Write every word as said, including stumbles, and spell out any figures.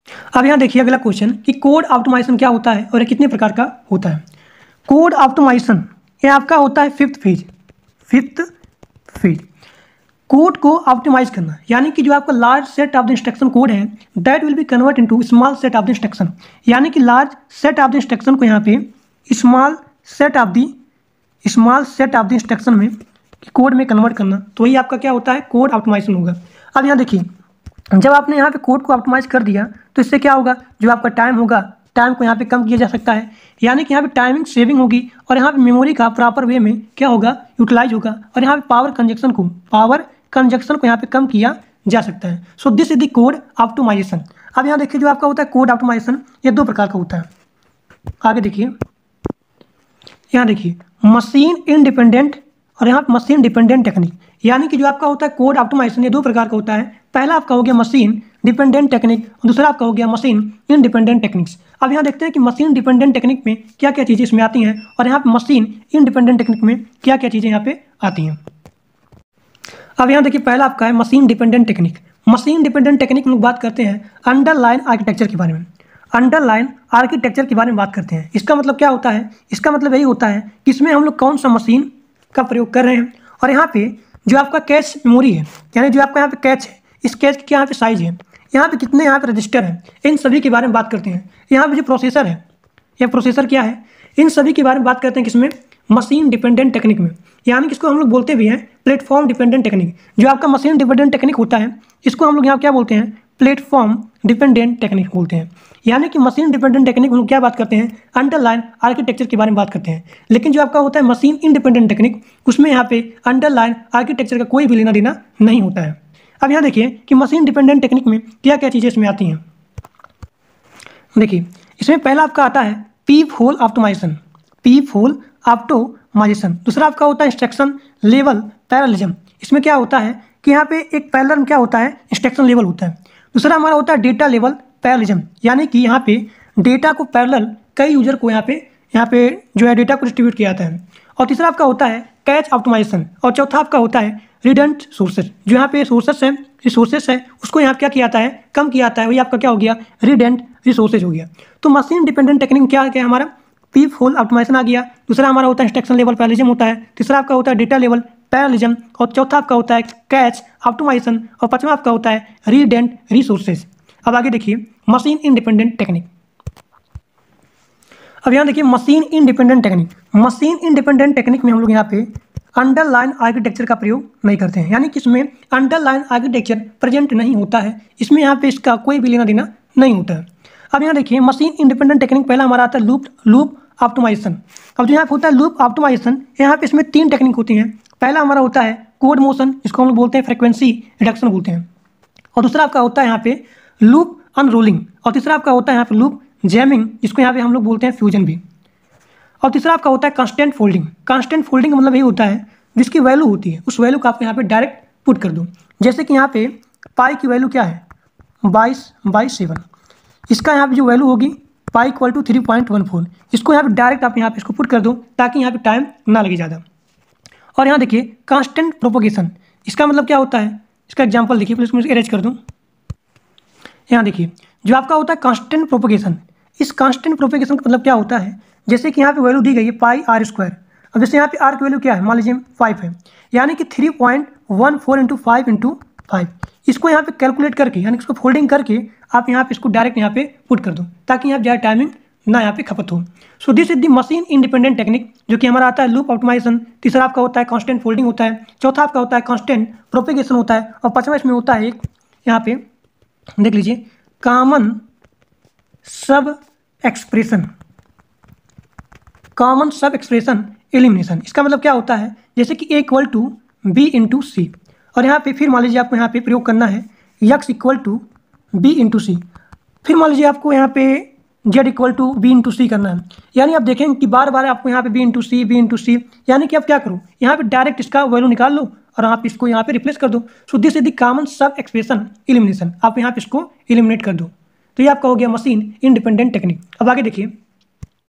अब यहाँ देखिए अगला क्वेश्चन कि कोड ऑप्टिमाइजेशन क्या होता है और ये कितने प्रकार का होता है। कोड ऑप्टिमाइजेशन ये आपका होता है fifth phase fifth phase code को ऑप्टिमाइज करना, यानी कि जो आपका large set of the instruction code है that will be convert into small set of the instruction, यानी कि large set of the instruction को यहाँ पे small set of the small set of the instruction में कोड में convert करना, तो वही आपका क्या होता है कोड ऑप्टिमाइजेशन होगा। अब यहाँ देखिए जब आपने यहाँ पे कोड को ऑप्टिमाइज कर दिया तो इससे क्या होगा, जो आपका टाइम होगा टाइम को यहाँ पे कम किया जा सकता है, यानी कि यहाँ पे टाइमिंग सेविंग होगी और यहाँ पे मेमोरी का प्रॉपर वे में क्या होगा यूटिलाइज होगा और यहाँ पे पावर कंजक्शन को पावर कंजक्शन को यहाँ पे कम किया जा सकता है। So this is the code optimisation. अब यहाँ देखिए जो आपका होता है कोड ऑप्टिमाइजेशन ये दो प्रकार का होता है। आगे देखिए यहाँ देखिए मशीन इंडिपेंडेंट और यहाँ पे मशीन डिपेंडेंट टेक्निक, यानी कि जो आपका होता है कोड ऑप्टिमाइजेशन ये दो प्रकार का होता है। पहला आपका हो गया मशीन डिपेंडेंट टेक्निक और दूसरा आपका हो गया मशीन इंडिपेंडेंट टेक्निक्स। अब यहाँ देखते हैं कि मशीन डिपेंडेंट टेक्निक में क्या क्या चीज़ें इसमें आती हैं और यहाँ पे मशीन इंडिपेंडेंट टेक्निक में क्या क्या चीज़ें यहाँ पे आती हैं। अब यहाँ देखिए पहला आपका है machine dependent technique. Machine dependent technique में लोग बात करते हैं अंडरलाइन आर्किटेक्चर के बारे में, अंडरलाइन आर्किटेक्चर के बारे में बात करते हैं। इसका मतलब क्या होता है, इसका मतलब यही होता है कि इसमें हम लोग कौन सा मशीन का प्रयोग कर रहे हैं और यहाँ पे जो आपका कैश मेमोरी है, यानी जो आपका यहाँ पे कैच है इस कैच की यहाँ पे साइज है, यहाँ पे कितने यहाँ पे रजिस्टर हैं, इन सभी के बारे में बात करते हैं। यहाँ पे जो प्रोसेसर है यह प्रोसेसर क्या है, इन सभी के बारे में बात करते हैं किसमें मशीन डिपेंडेंट टेक्निक में, यानी कि इसको हम लोग बोलते भी हैं प्लेटफॉर्म डिपेंडेंट टेक्निक। जो आपका मशीन डिपेंडेंट टेक्निक होता है इसको हम लोग यहाँ क्या बोलते हैं प्लेटफॉर्म डिपेंडेंट टेक्निक बोलते हैं, यानी कि मशीन डिपेंडेंट टेक्निक हम लोग क्या बात करते हैं अंडरलाइन आर्किटेक्चर के बारे में बात करते हैं। लेकिन जो आपका होता है मशीन इंडिपेंडेंट टेक्निक उसमें यहाँ पे अंडरलाइन आर्किटेक्चर का कोई भी लेना देना नहीं होता है। अब यहाँ देखिए कि मशीन डिपेंडेंट टेक्निक में क्या क्या चीज़ें इसमें आती हैं। देखिए इसमें पहला आपका आता है peephole optimisation, peephole optimisation. दूसरा आपका होता है इंस्ट्रक्शन लेवल पैरेललिज्म। इसमें क्या होता है कि यहाँ पे एक पैरेलल में क्या होता है इंस्ट्रक्शन लेवल होता है। दूसरा हमारा होता है डेटा लेवल पैरेललिज्म, यानी कि यहाँ पे डेटा को पैरेलल कई यूजर को यहाँ पे यहाँ पे जो है डेटा को डिस्ट्रीब्यूट किया जाता है। और तीसरा आपका होता है कैच ऑप्टिमाइजेशन और चौथा आपका होता है रिडंडेंट सोर्सेज। जो यहाँ पे सोर्सेस है रिसोर्सेस है उसको यहाँ क्या किया जाता है कम किया जाता है, वही आपका क्या हो गया रिडंडेंट रिसोर्सेज हो गया। तो मशीन डिपेंडेंट टेक्निक क्या क्या हमारा पीप होल ऑप्टिमाइजेशन आ गया। दूसरा हमारा होता है इंस्ट्रक्शन लेवल पैरेललिज्म होता है। तीसरा आपका होता है डेटा लेवल पैरेललिज्म और चौथा आपका होता है कैच ऑप्टिमाइजेशन और पांचवा आपका होता है रिडंडेंट रिसोर्सेज। अब आगे देखिए मशीन इंडिपेंडेंट टेक्निक। अब यहाँ देखिए machine independent technique, machine independent technique में हम लोग यहाँ पे अंडरलाइन आर्किटेक्चर का प्रयोग नहीं करते हैं, यानी कि इसमें अंडरलाइन आर्किटेक्चर प्रेजेंट नहीं होता है, इसमें यहाँ पे इसका कोई भी लेना देना नहीं होता है। अब यहाँ देखिए मशीन इंडिपेंडेंट टेक्निक पहला हमारा आता है लूप लूप ऑप्टिमाइजेशन। अब जो यहाँ पे होता है लूप ऑप्टिमाइजेशन यहाँ पे इसमें तीन टेक्निक होती हैं। पहला हमारा होता है कोड मोशन, इसको हम लोग बोलते हैं फ्रिक्वेंसी रिडक्शन बोलते हैं। और दूसरा आपका होता है यहाँ पे लूप अनरोलिंग और तीसरा आपका होता है यहाँ पे लूप जैमिंग, जिसको यहाँ पे हम लोग बोलते हैं फ्यूजन भी। और तीसरा आपका होता है कांस्टेंट फोल्डिंग। कांस्टेंट फोल्डिंग का मतलब यही होता है जिसकी वैल्यू होती है उस वैल्यू को आपको यहाँ पे डायरेक्ट पुट कर दो। जैसे कि यहाँ पे पाई की वैल्यू क्या है बाईस बाई सेवन, इसका यहाँ पे जो वैल्यू होगी pi equal to three point one four, इसको यहाँ पे डायरेक्ट आप यहाँ पे इसको पुट कर दो ताकि यहाँ पे टाइम ना लगे ज़्यादा। और यहाँ देखिए कांस्टेंट प्रोपोगेशन, इसका मतलब क्या होता है, इसका एग्जाम्पल देखिए प्लीज मुझे अरेंज कर दूँ। यहाँ देखिए जो आपका होता है कांस्टेंट प्रोपोगेशन, इस कांस्टेंट प्रोपोगेशन का मतलब क्या होता है, जैसे कि यहाँ पे वैल्यू दी गई है पाई आर स्क्वायर। अब जैसे यहाँ पे आर की वैल्यू क्या है मान लीजिए फाइव है, यानी कि three point one four into five into five, इसको यहाँ पे कैलकुलेट करके यानी इसको फोल्डिंग करके आप यहाँ पे इसको डायरेक्ट यहाँ पे पुट कर दो ताकि यहाँ ज़्यादा टाइमिंग ना यहाँ पे खपत हो। So this is the machine independent technique, जो कि हमारा आता है लूप ऑप्टिमाइजेशन। तीसरा आपका होता है कांस्टेंट फोल्डिंग होता है, चौथा आपका होता है कांस्टेंट प्रोपेगेशन होता है और पांचवा इसमें होता है एक यहाँ पे देख लीजिए common sub expression, common sub expression elimination. इसका मतलब क्या होता है, जैसे कि A equal to B into C और यहाँ पे फिर मान लीजिए आपको यहाँ पे प्रयोग करना है X equal to B into C, फिर मान लीजिए आपको यहाँ पे Z equal to B into C करना है, यानी आप देखेंगे कि बार बार आपको यहाँ पे B into C B into C, यानी कि आप क्या करो यहाँ पे डायरेक्ट इसका वैल्यू निकाल लो और आप इसको यहाँ पे रिप्लेस कर दो। So this is the common sub expression elimination, आप यहाँ पे इसको एलिमिनेट कर दो। तो ये आपका हो गया मशीन इंडिपेंडेंट टेक्निक। अब आगे देखिए